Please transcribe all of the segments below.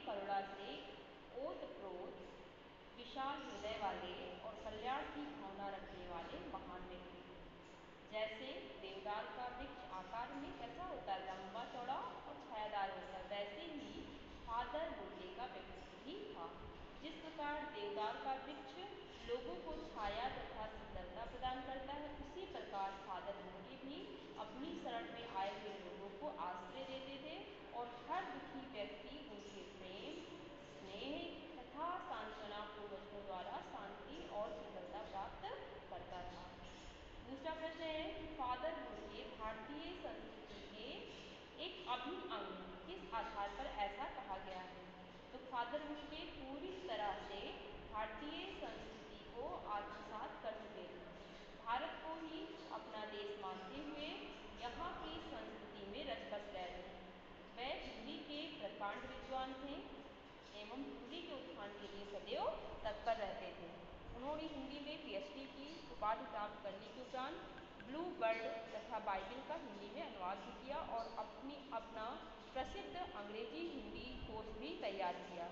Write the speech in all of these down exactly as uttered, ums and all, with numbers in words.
करुणा से ओतप्रोत, विशाल हृदय वाले और कल्याण की भावना रखने वाले महान व्यक्ति थे। जैसे देवदार का वृक्ष आकार में कैसा होता है, लंबा चौड़ा और छायादार होता है, वैसे ही फादर बुर्के का व्यक्तित्व भी था। जिस प्रकार देवदार का वृक्ष लोगों को छाया तथा शीतलता प्रदान करता है, उसी प्रकार फादर बुर्के भी अपनी शरण में आए हुए लोगों को आश्रय देते थे और हर दुखी व्यक्ति उनके प्रेम, स्नेह तथा सांत्वना पूर्वजों द्वारा शांति और शीतलता प्राप्त करता था। दूसरा प्रश्न है कि फादर बुर्के भारतीय संस्कृति के एक अभिन्न अंग हैं, किस आधार पर ऐसा कहा गया है? तो फादर बुर्के पूरी तरह से भारतीय संस्कृति को आत्मसात कर चुके थे। भारत को ही अपना देश मानते हुए यहाँ की संस्कृति में रच बस गए थे। वे हिंदी के प्रकांड विद्वान थे एवं हिंदी के उत्थान के लिए सदैव तत्पर रहते थे। उन्होंने हिंदी में पीएचडी की उपाधि प्राप्त करने के उपरांत ब्लू बर्ड तथा बाइबिल का हिंदी में अनुवाद भी किया और अपनी अपना प्रसिद्ध अंग्रेजी हिंदी कोर्स भी तैयार किया।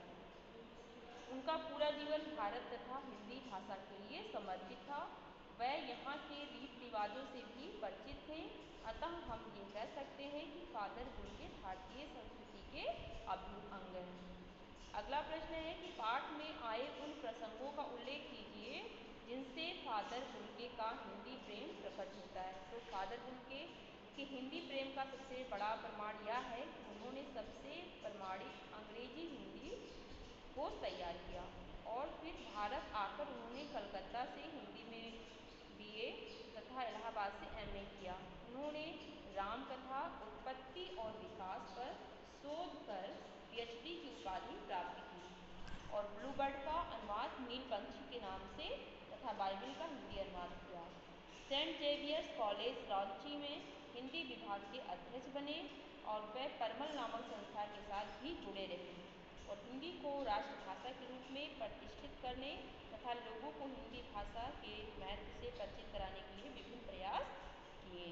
उनका पूरा जीवन भारत तथा हिंदी भाषा के लिए समर्पित था। वह यहाँ के रीति रिवाजों से भी परिचित थे। अतः हम ये कह सकते हैं कि फादर बुर्के भारतीय संस्कृति के अभिन्न अंग हैं। अगला प्रश्न है कि पाठ में आए उन प्रसंगों का उल्लेख कीजिए जिनसे फादर बुर्के का हिंदी प्रेम प्रकट होता है। तो फादर बुर्के के हिंदी प्रेम का सबसे बड़ा प्रमाण यह है कि उन्होंने सबसे प्रमाणिक अंग्रेजी हिंदी कोर्स तैयार किया और फिर भारत आकर उन्होंने कलकत्ता से हिंदी में बीए तथा इलाहाबाद से एमए किया। उन्होंने रामकथा, उत्पत्ति और विकास पर शोध कर पीएचडी की उपाधि प्राप्त की और ब्लू बर्ड का अनुवाद नीलकंठ के नाम से तथा बाइबिल का हिंदी अनुवाद किया। सेंट जेवियर्स कॉलेज रांची में हिंदी विभाग के अध्यक्ष बने और वे परमल नामक संस्था के साथ भी जुड़े रहे और हिंदी को राष्ट्रभाषा के रूप में प्रतिष्ठित करने तथा लोगों को हिंदी भाषा के महत्व से परिचित कराने के लिए विभिन्न प्रयास किए।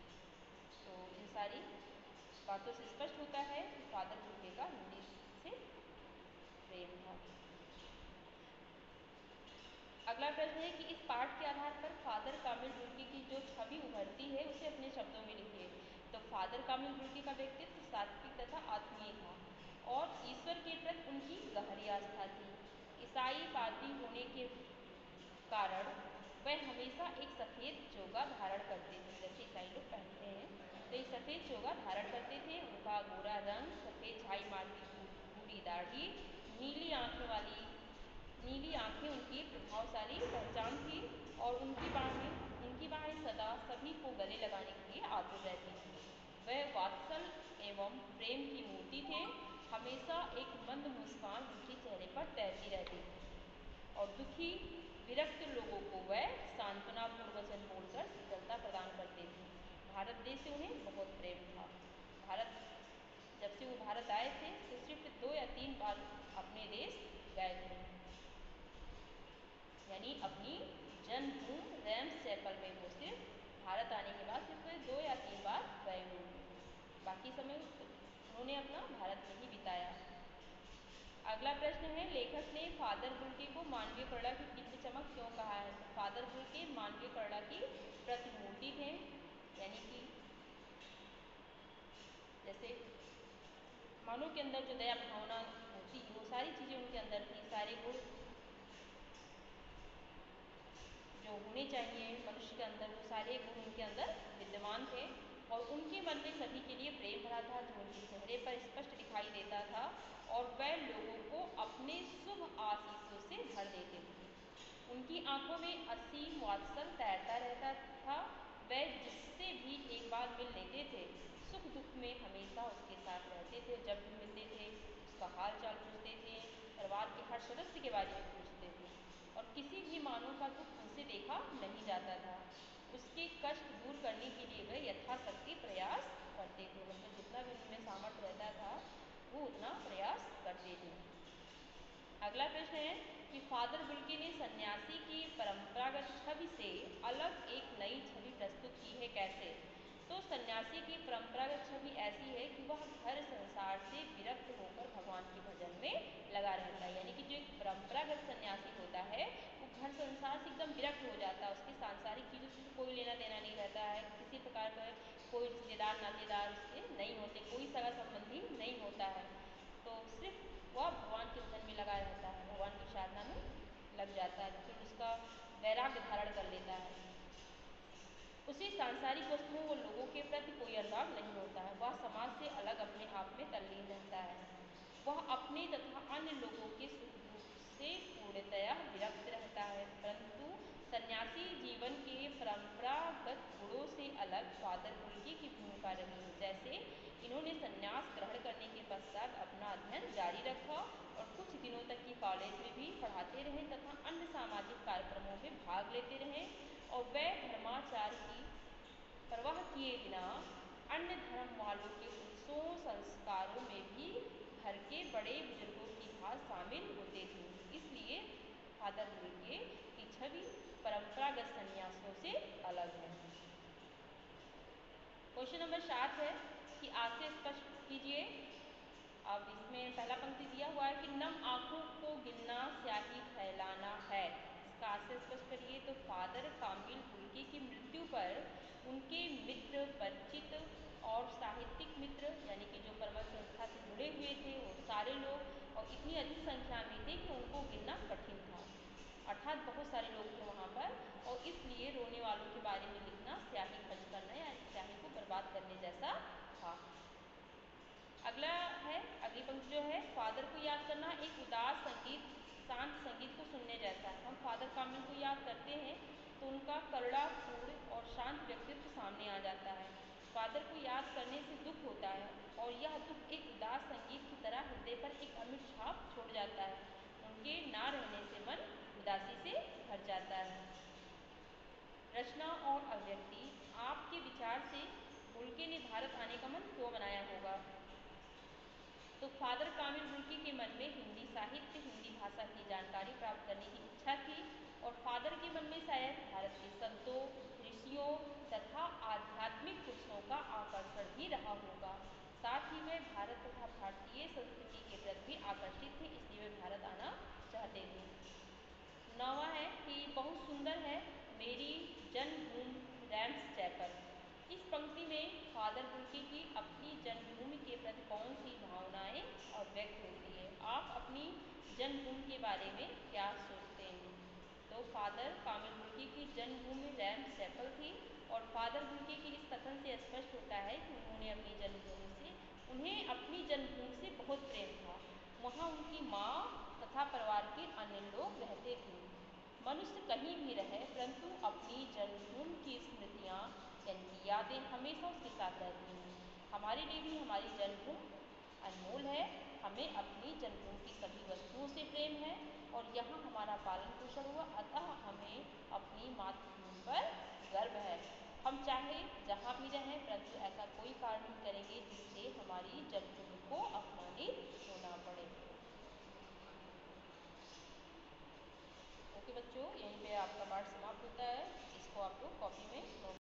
तो इन सारी बातों से स्पष्ट होता है कि फादर बुर्के का हिंदी से प्रेम था। अगला प्रश्न है कि इस पाठ के आधार पर फादर कामिल बुर्के की जो छवि उभरती है उसे अपने शब्दों में लिखिए। तो फादर कामिल बुर्के का व्यक्तित्व सात्विक तथा आत्मीय था और ईश्वर के प्रति उनकी गहरी आस्था थी। ईसाई पादरी होने के कारण वह हमेशा एक सफ़ेद चोगा धारण करते थे, जैसे ईसाई लोग पहनते हैं तो एक सफ़ेद चोगा धारण करते थे। उनका गोरा रंग, सफ़ेद छाई मारती बूढ़ी दाढ़ी, नीली आँखें वाली नीली आँखें उनकी प्रभावशाली पहचान थी और उनकी बाहें उनकी बाहें सदा सभी को गले लगाने के लिए आतुर रहती थी। वह वात्सल्य एवं प्रेम की मूर्ति थे। हमेशा एक मंद मुस्कान उनके चेहरे पर तैरती रहती थी और दुखी विरक्त लोगों को वह सांत्वनापूर्ण वचन बोलकर शीतलता प्रदान करते थे। भारत देश से उन्हें बहुत प्रेम था। भारत जब से वो भारत आए थे तो सिर्फ दो या तीन बार अपने देश गए थे, यानी अपनी जन्मभूमि रैम्स चैपल में वो सिर्फ भारत आने के बाद सिर्फ दो या तीन बार गए होंगे, बाकी समय उन्होंने अपना भारत में ही बिताया। अगला प्रश्न है, लेखक ने फादर बुर्के को मानवीय करुणा की दिव्य चमक क्यों कहा है? तो फादर बुर्के मानवीय करुणा की प्रतिमूर्ति थे, यानी कि जैसे मानव के अंदर जो दया भावना होती है वो सारी चीज़ें उनके अंदर थी, सारे गुण जो होने चाहिए मनुष्य के अंदर वो सारे गुण उनके अंदर विद्यमान थे और उनके मन में सभी के लिए प्रेम भरा था जो उनके चेहरे पर स्पष्ट दिखाई देता था और वह लोगों को अपने शुभ आशीषों से भर देते थे। उनकी आंखों में असीम वात्सल्य तैरता रहता था। वह जिससे भी एक बार मिल लेते थे सुख दुख में हमेशा उसके साथ रहते थे। जब भी मिलते थे उसका हाल चाल पूछते थे, परिवार के हर सदस्य के बारे में पूछते थे और किसी भी मानव का दुख उनसे देखा नहीं जाता था। उसके कष्ट दूर करने के लिए वह यथाशक्ति प्रयास करते थे, मतलब जितना भी उनमें सामर्थ्य रहता था वो उतना प्रयास करते थे। अगला प्रश्न है कि फादर बुर्के ने सन्यासी की परंपरागत छवि से अलग एक नई छवि प्रस्तुत की है, कैसे? तो सन्यासी की परंपरागत छवि ऐसी है कि वह घर संसार से विरक्त होकर भगवान के भजन में संसार से एकदम विरक्त हो जाता है, उसकी सांसारिक चीज़ों से तो कोई लेना देना नहीं रहता है, किसी प्रकार का कोई रिश्तेदार नातेदार उसके नहीं होते, कोई सगा संबंधी नहीं होता है, तो सिर्फ वह भगवान के भजन में लगा रहता है, भगवान की साधना में लग जाता है, फिर उसका वैराग्य धारण कर लेता है। उसे सांसारिक वस्तुओं और लोगों के प्रति कोई अनुराग नहीं होता है, वह समाज से अलग अपने आप में तल्लीन रहता है, वह अपने तथा अन्य लोगों के सुख दुख से पूर्णतया विरक्त रहता है। परंतु सन्यासी जीवन के परंपरागत गुणों से अलग फादर बुल्की की भूमिका रही है। जैसे इन्होंने सन्यास ग्रहण करने के पश्चात अपना अध्ययन जारी रखा और कुछ दिनों तक की कॉलेज में भी पढ़ाते रहे तथा अन्य सामाजिक कार्यक्रमों में भाग लेते रहे और वे धर्माचार की परवाह किए बिना अन्य धर्म वालों के उत्सवों संस्कारों में भी घर के बड़े बुजुर्गों की भांति शामिल होते थे। इसलिए फादर बुल्के की छवि परंपरागत सन्यासियों से अलग है। क्वेश्चन नंबर सात है कि आज से स्पष्ट कीजिए। अब इसमें पहला पंक्ति दिया हुआ है कि नम आंखों को गिनना स्याही फैलाना है, इसका आज से स्पष्ट करिए। तो फादर कामिल बुल्के की मृत्यु पर उनके मित्र, परिचित और साहित्यिक मित्र यानी कि जो परमल संस्था से जुड़े हुए थे वो सारे लोग और इतनी अधिक संख्या में थे कि उनको गिनना कठिन था, अर्थात बहुत सारे लोग थे वहाँ पर, और इसलिए रोने वालों के बारे में लिखना स्याही खर्च करना या स्याही को बर्बाद करने जैसा था। अगला है, अगली पंक्ति जो है, फादर को याद करना एक उदास संगीत, शांत संगीत को सुनने जैसा है। हम फादर कामिल को याद करते हैं तो उनका करुणा पूर्ण और शांत व्यक्तित्व सामने आ जाता है। फादर को याद करने से दुख होता है और यह दुख एक उदास संगीत की तरह हृदय पर एक अमिट छाप छोड़ जाता है, उनके ना रहने से मन उदासी से भर जाता है। रचना और अभिव्यक्ति, आपके विचार से बुल्के ने भारत आने का मन क्यों बनाया होगा? तो फादर कामिल बुल्के के मन में हिंदी साहित्य, हिंदी भाषा की जानकारी प्राप्त करने की इच्छा थी और फादर के मन में शायद भारत के संतों, ऋषियों तथा आध्यात्मिक पुरुषों का आकर्षण भी रहा होगा। साथ ही वे भारत तथा भारतीय संस्कृति के प्रति भी आकर्षित थे, इसलिए वे भारत आना चाहते थे। नौवा है कि बहुत सुंदर है मेरी जन्मभूमि रैम्स चैपल। इस पंक्ति में फादर बुल्के की अपनी जन्मभूमि के प्रति कौन सी भावनाएं अभिव्यक्त होती है? आप अपनी जन्मभूमि के बारे में क्या सोचते हैं? तो फादर कामिल बुल्के की जन्मभूमि रैम्स चैपल थी और फादर बुल्के के इस कथन से स्पष्ट होता है कि उन्होंने अपनी जन्मभूमि से उन्हें अपनी जन्मभूमि से बहुत प्रेम था। वहाँ उनकी माँ तथा परिवार के अन्य लोग रहते थे। मनुष्य कहीं भी रहे परंतु अपनी जन्मभूमि की स्मृतियाँ यानी कि यादें हमेशा उसके साथ रहती हैं। हमारे लिए भी हमारी जन्मभूमि अनमोल है, हमें अपनी जन्मभूमि की सभी वस्तुओं से प्रेम है और यहाँ हमारा पालन पोषण हुआ, अतः हमें अपनी मातृभूमि पर गर्व है। हम चाहे जहाँ भी रहें परंतु ऐसा कोई कार्य नहीं करेंगे जिससे हमारी जन्मभूमि को अपमानित होना पड़े। ओके बच्चों, यहीं पे आपका पाठ समाप्त होता है। इसको आप लोग कॉपी में नोट